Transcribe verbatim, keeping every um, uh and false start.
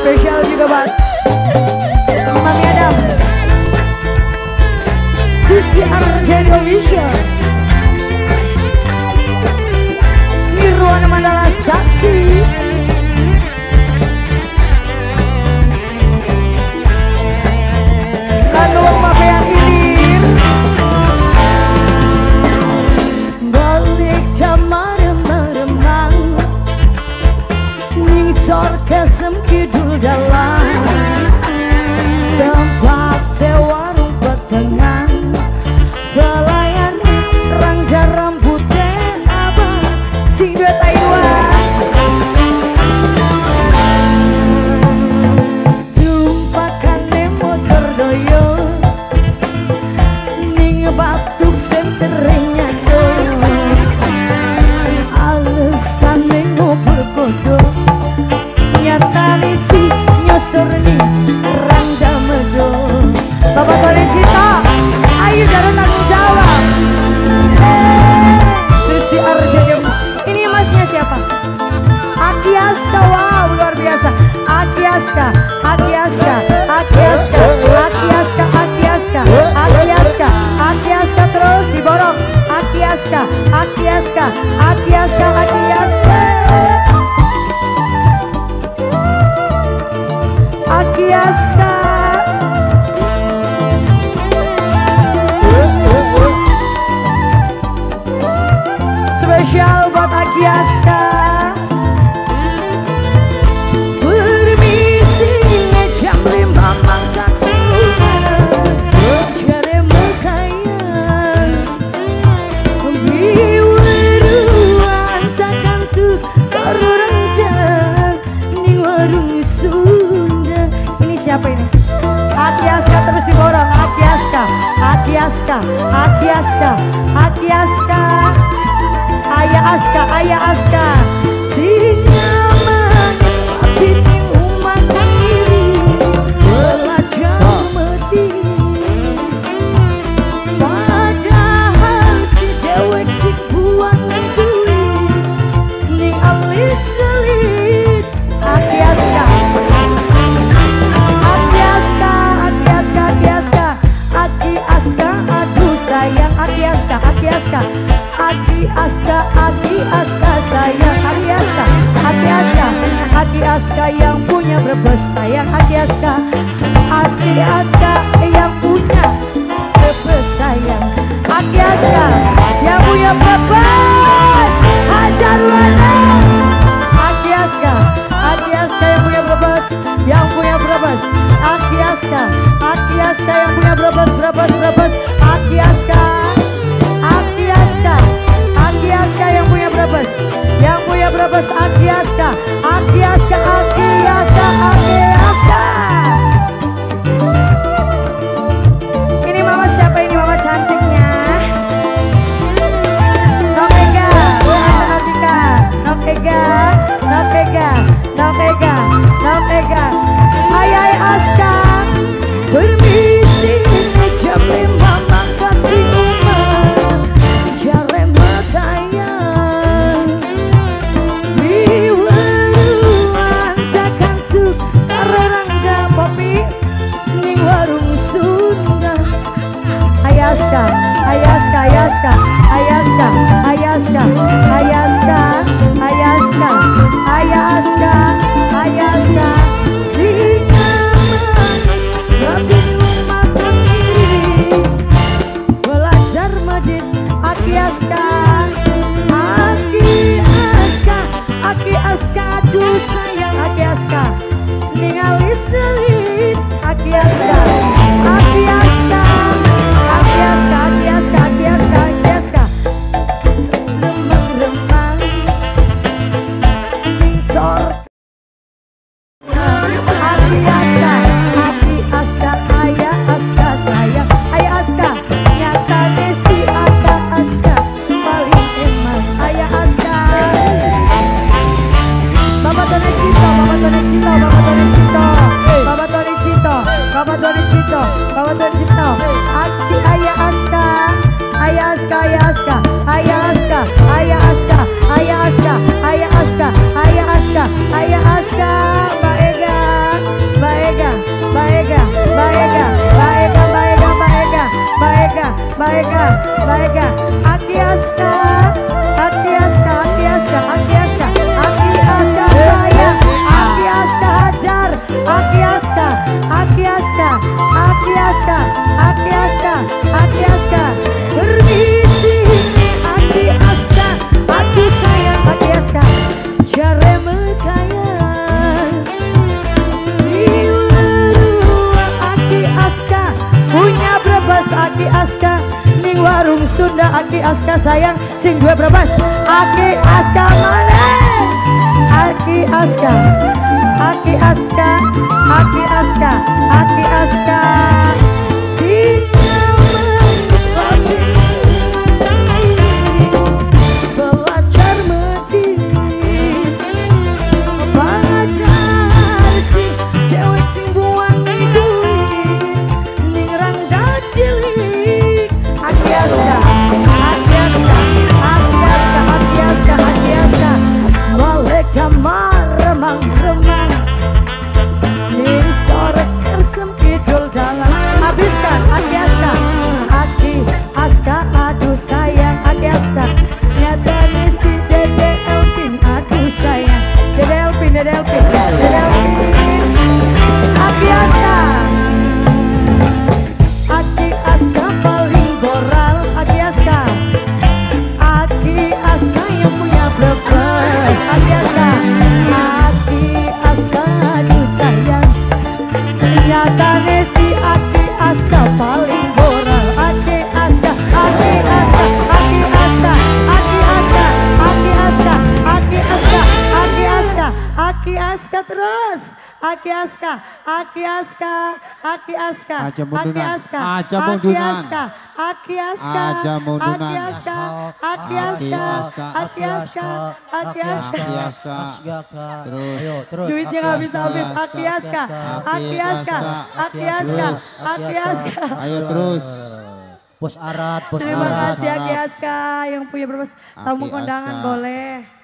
Spesial juga buat Mami Adam, Sisi Arjani Official, Nirwana Mandala Sakti, Kanu Mapea Ilir, balik zaman meremang, Ningsor kesem kidul dalam tempat warung petengan, pelayan rangga rambutnya abang sing dua Taiwan, tumpakan motor doyo ning batuk senteringnya do, alasan ngobrol kodok nyata si nyosor nih rangga medo. Bapak Tony Cita, ayo jangan tanggung jawab. Sisi Arjani, ini masnya siapa? Aki Aska, wow luar biasa. Aki Aska, Aki Aska, Aki Aska, Aki Aska, Aki Aska, Aki Aska, Aki Aska terus diborong. Aki Aska, Aki Aska, Aki Aska, Aki Aska. Aki Aska, spesial buat Aki Aska. Permisi jam lima makan siang, cari makanan biweruan takkan tuh orang jam ning warung Sunda. Ini siapa ini? Aki Aska terus diborong. Aki Aska, Aki Aska, Aki Aska, Aki Aska, Ayah Aska, Ayah Aska, si nyaman tapi umat kiri belajar mati, padahal si dewek si buang duit ning alis gelit. Aki Aska, Aki Aska, Aki Aska, Aki Aska, Aki Aska, aduh sayang Aki Aska, Aki Aska, Aki Aska, Aki Aska sayang Aki Aska, Aki Aska, Aki Aska yang punya Brebes sayang Aki Aska, Aki Aska yang punya Brebes sayang Aki Aska yang punya Brebes hajar wadah. Aki Aska, Aki Aska yang punya Brebes, yang punya Brebes. Aki Aska, Aki Aska yang punya Brebes, Brebes, Brebes. Aki Aska, Aki Aska, Aki Aska yang punya Brebes, yang punya Brebes. Aki Aska, Aki Aska, Aki Aska, Aki Aska. Ini mama siapa ini? Mama cantiknya Nokega, Notika, Nokega, Nokega, Nokega, Nokega. Ayah Aska, permisi jam lima makan siang, cari makanan biweruan takkan tuh rangga popi ning warung Sunda. Ayah Aska, Ayah Aska, Ayah Aska, Ayah Aska, Ayah Aska, Ayah Aska, Ayah Aska, Ayah Aska, Ayah Aska, si nyaman tapi makan kiri belajar medit. Aki Aska, Aki Aska, Aki Aska, aduh sayang Aki Aska ning alis delit. Aki Aska, Aki Aska, Aki Aska, Aki Aska, Aki Aska, Aki Aska, remang-remang ningsor. Aki Aska, Aki Aska, Ayah Aska sayang Ayah Aska, nyata desi Aska, Aska paling emang Ayah Aska. Bapak Tony Cito, Bapak Tony Cito, Bapak Tony Cito, Bapak Tony Cito, Bapak Tony Cito, Bapak Tony Cito. Aki Ayah Aska, Ayah Aska, Ayah Aska, Ayah Aska, Ayah Aska, Ayah Aska, Ayah Aska, Ayah Aska, Ayah Aska, Mbak Ega. brebes Aki Aska ning warung Sunda Aki Aska sayang sing duwe brebes Aki Aska mana Aki Aska Aki Aska Aki Aska Aki Aska sing belajar medit belajar si dewek sing buang duit ning rangda cilik Aki Aska Aki Aska Aki Aska Aki Aska Aki Aska balik damar remang-remang ning sore kersem kidul dalam habiskan Aki Aska Aki Aska aduh sayang Aki Aska nyatane si Dede Elpin aduh sayang Dede Elpin Dede Elpin Dede Elpin Aki Aska Aki Aska paling boral Aki Aska Aki Aska yang punya brebes Aki Aska Aki Aska aduh sayang nyatane si Aki Aska paling boral Aki Aska Aki Aska Aki Aska Aki Aska Aki Aska Aki Aska Aki Aska Aki Aska terus Aki Aska Aki Aska Aki Aska Aja Aki mundunan. Aska Aja Aki mundunan. Aska Aki Aska Aja mundunan. Aki Aska Aki Aska Aki Aska Aki Aska Terus. Ayo terus. duitnya nggak bisa habis Aki Aska Aki Aska Aki Aska Aki Aska Ayo terus. Bos Arat, bos terima Arat. kasih Aki Aska yang punya berbes tamu Aki kondangan Aska. boleh